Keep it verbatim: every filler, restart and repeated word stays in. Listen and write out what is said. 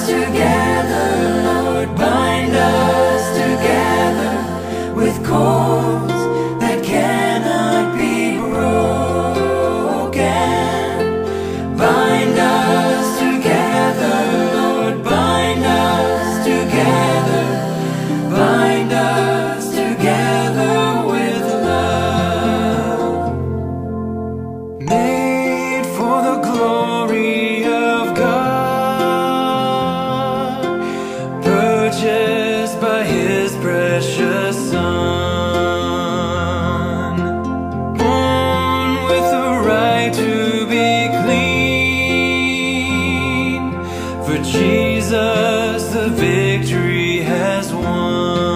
us together, Lord, bind us together with cords that cannot be broken. Bind us together, Lord, bind us together, bind us together with love. Made for the glory of God, purchased by His precious Son, born with the right to be clean. For Jesus the victory has won.